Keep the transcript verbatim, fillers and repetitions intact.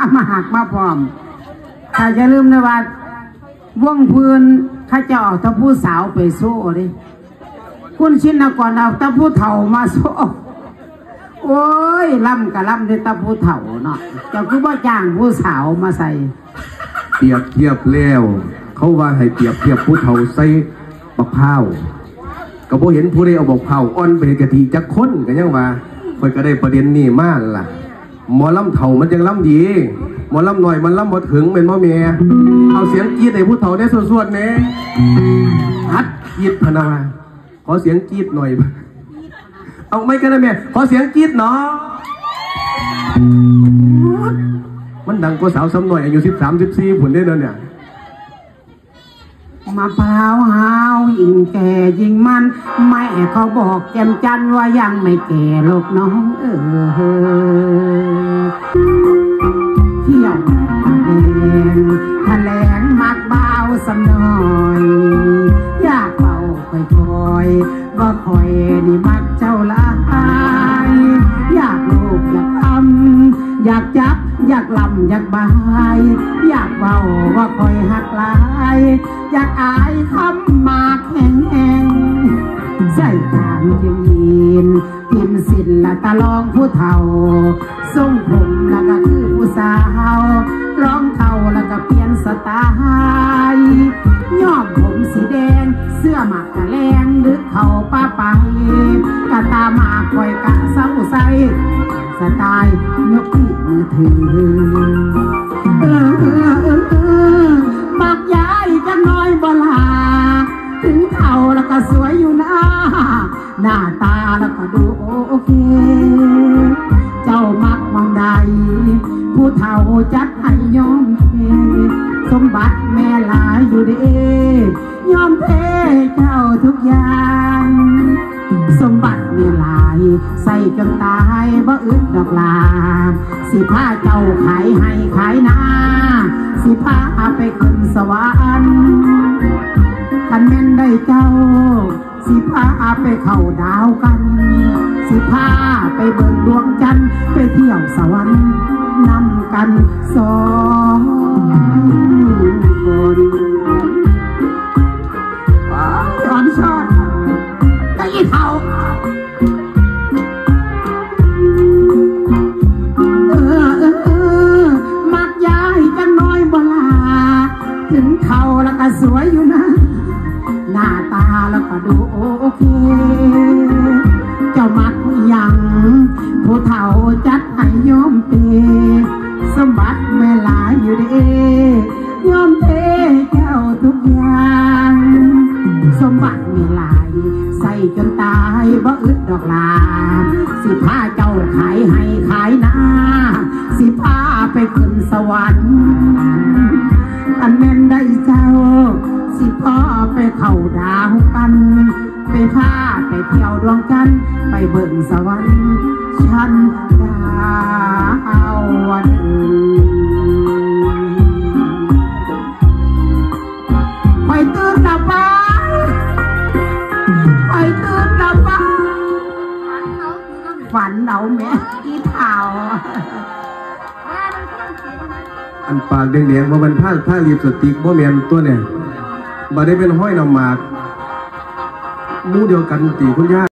มาหักมาพร้อมถ้าจะลืมนะว่าว่องพื้นข้าจะออกตะผู้สาวไปโซ่ดิคุณชินก่อนเอาตะผู้เฒ่ามาโซ่โอ้ยล่ำกับล่ำด้วยตะผู้เฒ่าเนาะเจ้าคือว่าจ้างผู้สาวมาใส่เปรียบเทียบแล้วเขาว่าให้เปรียบเทียบผู้เฒ่าใส่บักพร้าวก็บ่เห็นผู้ใดเอาบักพร้าวอ่อนไปกะทิจักคนกันยังว่าคอยก็ได้ประเด็นนี้มากล่ะหมอลำเฒ่ามันยังลำดีหมอลำหน่อยมันลำบ่ถึงเป็นหมอเมียเอาเสียงกรีดให้ผู้เฒ่าได้สวดๆเนี่ยฮัดกรีดพนาขอเสียงกรีดหน่อยเอาไม่กันนะเมียขอเสียงกรีดเนาะมันดังกว่าสาวซ้ำหน่อยอายุสิบสามสิบสี่ผลได้แล้วเนี่ยมะพร้าวหาวยิ่งแก่ยิ่งมันแม่เขาบอกแจ่มจันว่ายังไม่แก่ลูกน้องเออเที่ยวตะแลงทะแลงมักเบาสำน้อยอยากเบาค่อยๆว่าคอยนี่มักเจ้าลายอยากลูกอยากทำอยากจับอยากลำอยากบายอยากเบาว่าคอยหักลายอยากอายคำมากแห้งแห้งใส่ตามยินยินกินสินละตะลองผู้เฒ่าทรงผมแล้วก็คือผู้สาวร้องเท่าแล้วก็เปลี่ยนสไตล์ย้อมผมสีแดงเสื้อหมากกะแรงดึกเข่าป้าไปกะตามาคอยกะเศร้าใสสไตล์ยกที่มือถือเออเออเออเออบักย้ายกันน้อยบ่ลาถึงเข่าแล้วก็สวยอยู่นะหน้าตาแล้วก็ดูโอเคเจ้ามักมองใดผู้เฒ่าจัดให้ยอมเทสมบัติแม่หลายอยู่เด้ยอมเทเจ้าทุกอย่างสมบัติแม่หลายใส่จนตายบ่อึดดอกลาสิพาเจ้าขายให้ขายนาสิพาไปขึ้นสวรรค์คันแม่นได้เจ้าสิพาไปเข้าดาวกันสิพาไปเบิ่งดวงจันทร์ไปเที่ยวสวรรค์นำกันสองคนตอนชอบได้อีเท่าเออเออเออมักย้ายกันน้อยบ่ลาถึงเขาแล้วก็สวยอยู่นะหน้าตาแล้วก็ดูโอเคเจ้ามักยังผู้เฒ่าจัดให้ยอมเปสมบัติแม่หลายอยู่เด้ยอมเทเจ้าทุกอย่างสมบัติแม่หลายใส่จนตายบ่อึดดอกลาสิพาเจ้าขายให้ขายนาสิพาไปขึ้นสวรรค์อันแม่นได้เจ้าสิพ่อไปเข้าดาวกันไปพาไปเที่ยวดวงจันทร์ไปเบิ่งสวรรค์ชั้นดาวดึงไปตื่นหลับไปไปตื่นหลับไปฝันเหนาแม่ที่เท้าอันปากแดงๆว่ามันผ้าผ้าลิปสติกว่าแมนตัวเนี่ยมาได้เป็นห้อยนำหมากมูเดียวกันตีคุณย่า